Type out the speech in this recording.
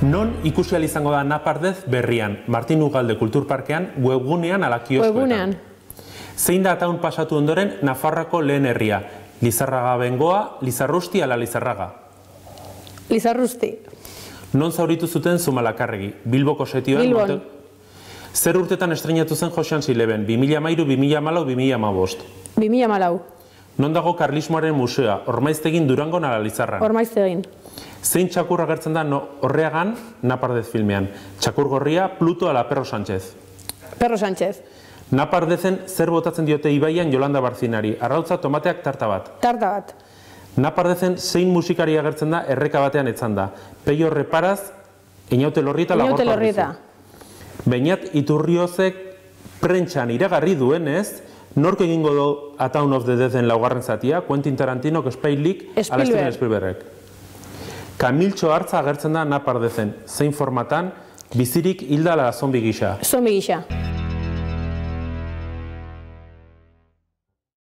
Non ikusi ahal izango da Napardez berrian, Martin Ugalde Kulturparkean, webgunean ala kioskoetan? Webgunean. Zein da ataun pasatu ondoren Nafarroako lehen herria? Lizarraga Bengoa, Lizarrusti ala Lizarraga? Lizarrusti. Non zauritu zuten Zumalakarregi? Bilboko setioan? Bilbon. Zer urtetan estrenatu zen Josean Sileben? 2013, 2014, 2015? 2014. Non dago Karlismoaren museoa? Ormaiztegin Durangon ala Lizarran? Ormaiztegin. Zein txakur agertzen da Orreagan Napardez filmean? Txakur gorria, Pluto ala Perro Sánchez? Perro Sánchez. Napardezen zer botatzen diote ibaian Jolanda Barzinari? Arrautza, tomateak, tarta bat? Tarta bat. Napardezen zein musikari agertzen da erreka batean etzan da? Peio Reparaz, Einaute Lorrieta, Lagor Pardizu? Einaute Lorrieta. Beñat Iturriozek prentxan iragarri duenez, nork egingo du A Town of the Deaden laugarren zatia? Quentin Tarantinok, Spike Lee, ala Steven Spielbergek? Kamiltxo hartza agertzen da Napardezen, zein formatan, bizirik hilda ala zombi gisa? Zombi gisa.